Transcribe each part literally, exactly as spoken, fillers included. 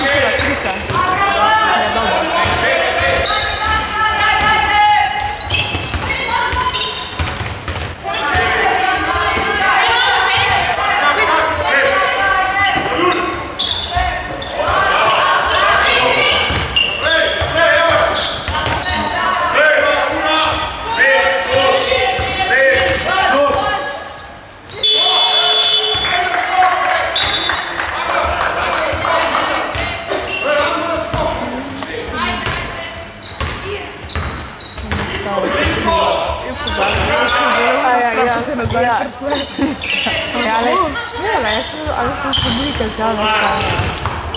Pustila krica. Ne, dobro. Ja, ali snijela, ja sam, ali sam se budika zjela stavila.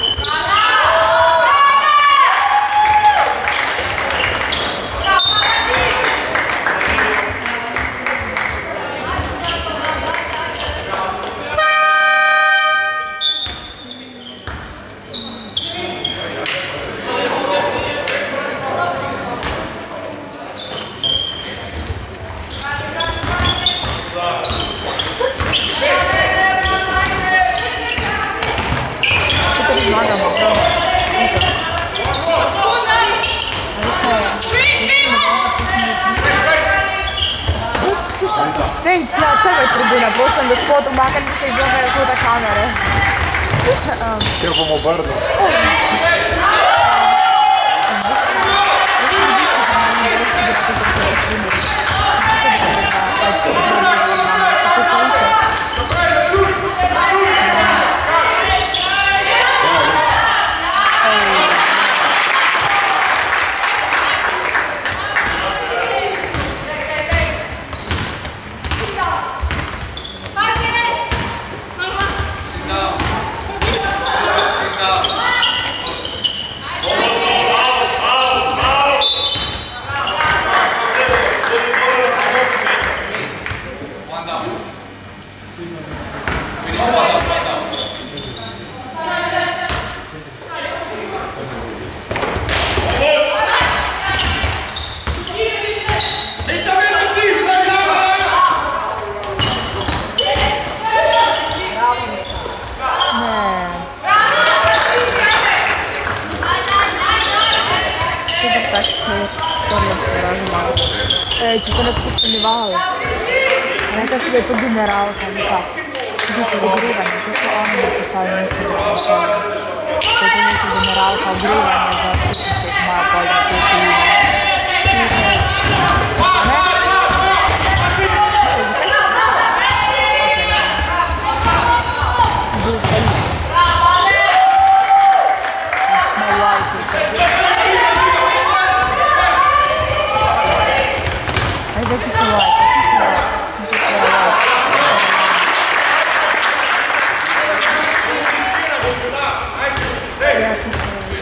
Dej, tja, tebe tribuna, prosim gospod, umakajte se iz ovoga kuta kamere. Htio bom obrnu. E, ci sono spostati. Neka se da je to generalka, nekako. Biti ogrivanje, to su oni napisali, nismo da pričali. To je to neka generalka ogrivanje za pričati koji malo bolje to krivo. Daqui se vai, daqui se vai. Sem ter que olhar. É assim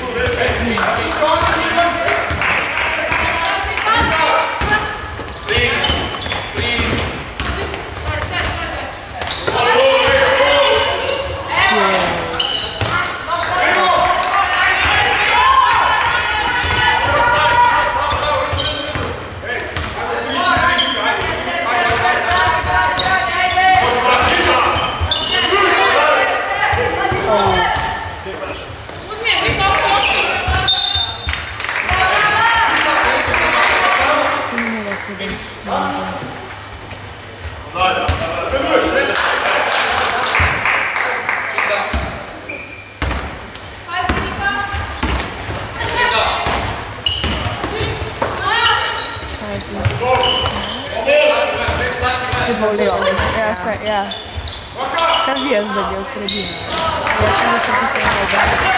Ja, sve, ja. Kad vijaš da bi u sredini? Ja kada sam ti se ne odavljati.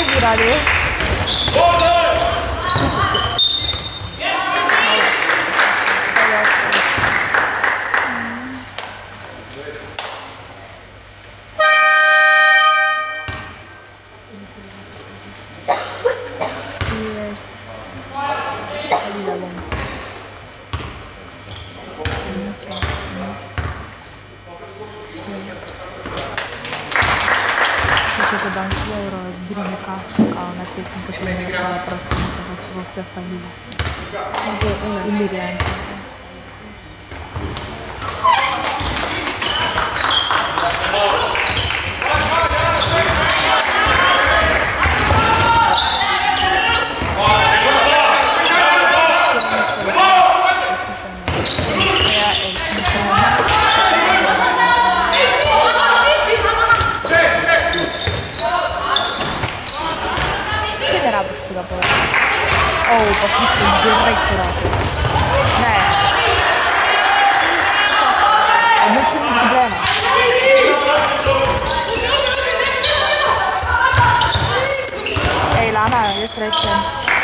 Kaj bi radio? Danes v Euro Brinika čakal na tekmi, ko se je nekaj prosto nekaj svog vse falilo. Ilirija. O, pa friško iz direktorata. Ne. A neće mi zbrena. Ej, Lana, jaz rečem.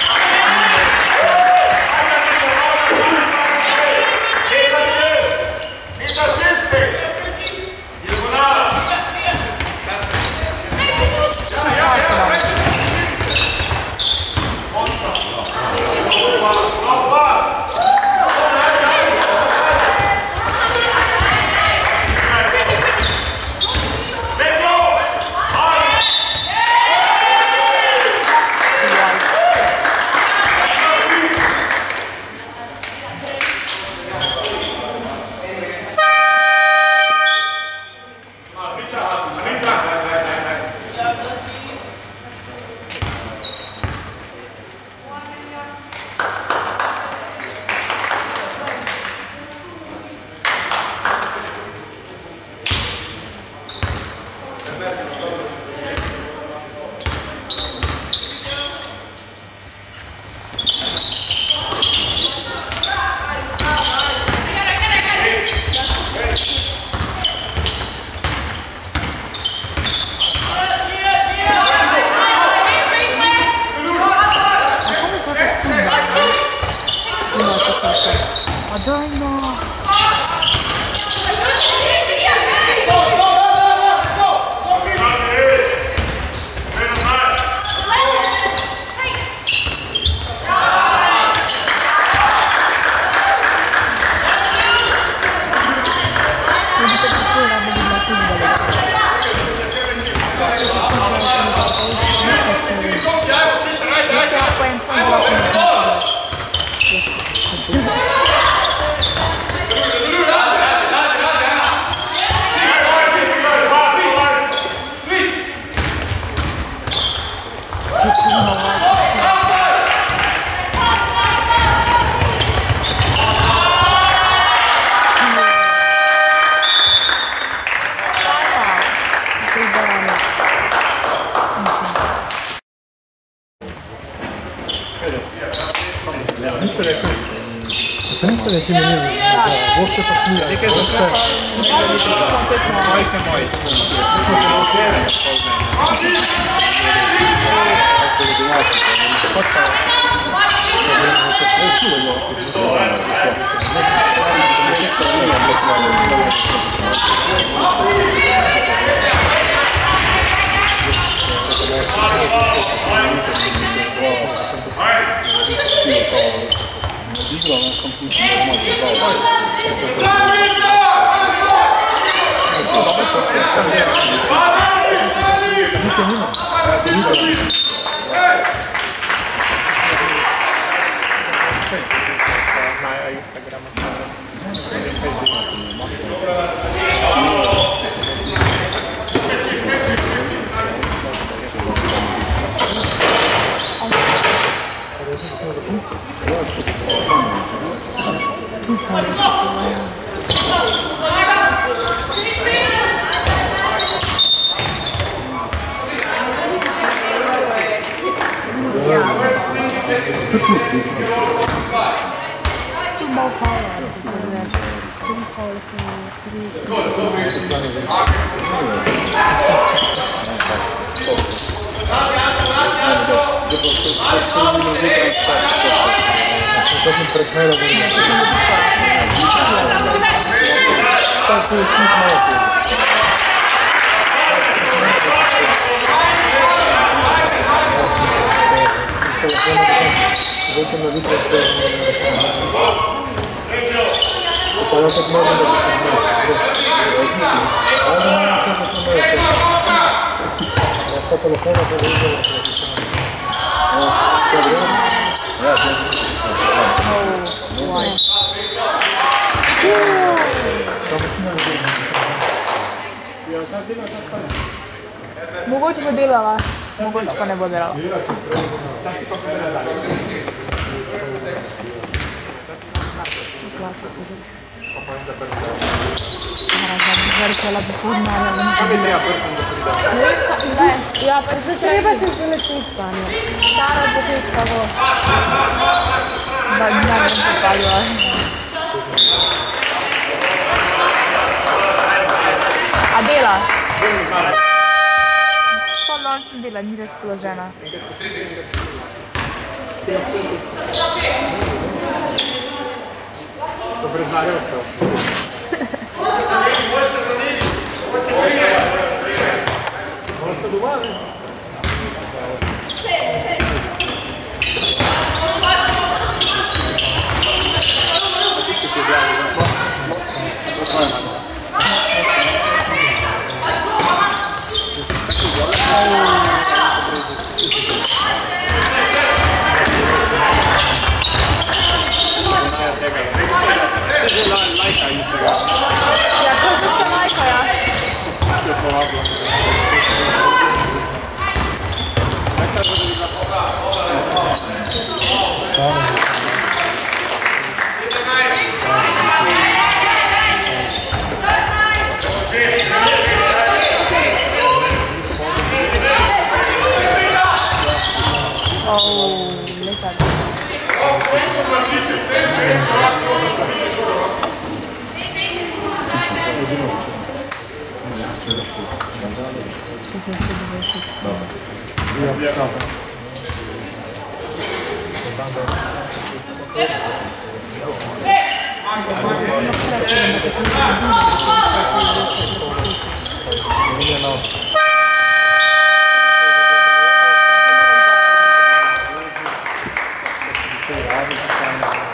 Senza le prime linee, vostre famiglie, che sono poi che poi Dicono non funziona molto Futebol fala, tudo fala sobre isso. tekmi pretmera da je. To je tu je ključ malo tu. Zvučem na vitro što je pa ja tak moram da bi se zbog. Ajde moram često sam moje to. Ja sto telefona to da izgleda što ti sam. Što je vrijeme? Ja, to je. Mogoče bo delala, mogoče pa ne bo delala. Sara, zavrčala bi podnala, ne zbila. Ja, pa se treba se zveletiti, Sanja. Sara bo tečka bo. Da, ne bom zapalila. A dela? Pa danes ne dela, ni razpoložena. To priznanje ostalo. Možete doma, ne? Ja, to je se lajka, ja. Oh, lekker. Це все дуже швидко. Я правда. Thank you.